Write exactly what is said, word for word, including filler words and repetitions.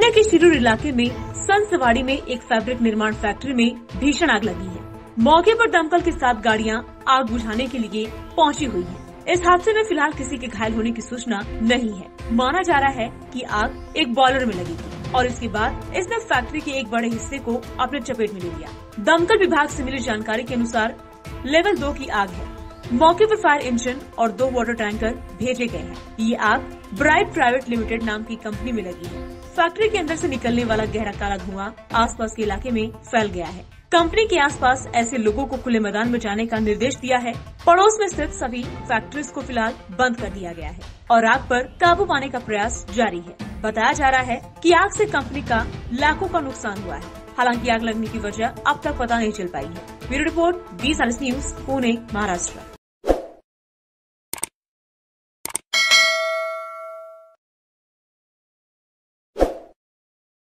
पुणे के शिरूर इलाके में संसवाड़ी में एक फैब्रिक निर्माण फैक्ट्री में भीषण आग लगी है। मौके पर दमकल के साथ गाड़ियां आग बुझाने के लिए पहुंची हुई हैं। इस हादसे में फिलहाल किसी के घायल होने की सूचना नहीं है। माना जा रहा है कि आग एक बॉयलर में लगी थी और इसके बाद इसने फैक्ट्री के एक बड़े हिस्से को अपने चपेट में ले लिया। दमकल विभाग से मिली जानकारी के अनुसार लेवल दो की आग है। मौके पर फायर इंजन और दो वाटर टैंकर भेजे गए हैं। ये आग ब्राइट प्राइवेट लिमिटेड नाम की कंपनी में लगी है। फैक्ट्री के अंदर से निकलने वाला गहरा काला धुआं आसपास के इलाके में फैल गया है। कंपनी के आसपास ऐसे लोगों को खुले मैदान में जाने का निर्देश दिया है। पड़ोस में स्थित सभी फैक्ट्रीज को फिलहाल बंद कर दिया गया है और आग पर काबू पाने का प्रयास जारी है। बताया जा रहा है कि आग से कंपनी का लाखों का नुकसान हुआ है। हालांकि आग लगने की वजह अब तक पता नहीं चल पाई है। Bureau report, B news, Pune, Maharashtra.